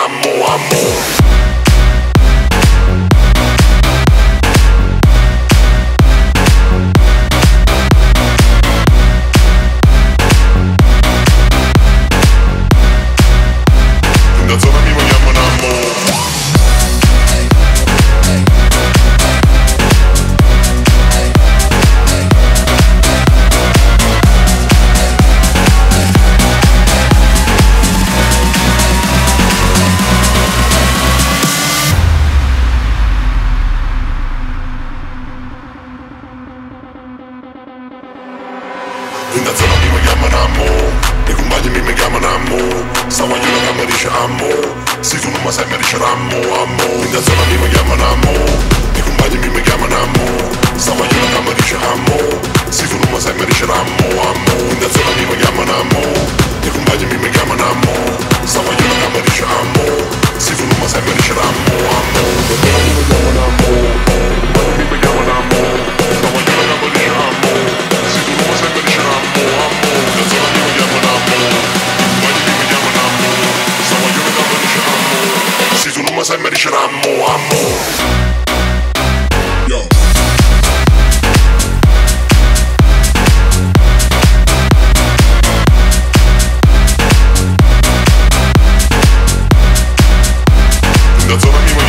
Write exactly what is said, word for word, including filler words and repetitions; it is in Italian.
chiameranno amore. In zona mi vogliamo amore. In zona mi vogliamo amore. I compagni mi chiamano amore. Stavo io che mi dice amore. Se tu non mi sai mi dice amore, amore. In zona mi chiamano amore. I compagni mi chiamano amore. Stavo io che mi dice amore. Se tu non mi sai mi dice amore, amore. In zona mi chiamano amore. I compagni mi chiamano amore. Stavo io che mi dice amore. Se tu non mi sai mi dice amore, amore. In zona mi chiamano amore. I compagni mi chiamano amore. Stavo io che mi dice amore. Se tu non mi sai mi dice amore, amore. In zona mi chiamano amore. Se tu non mi sai mi dice amore, amore. Yo. In zona mi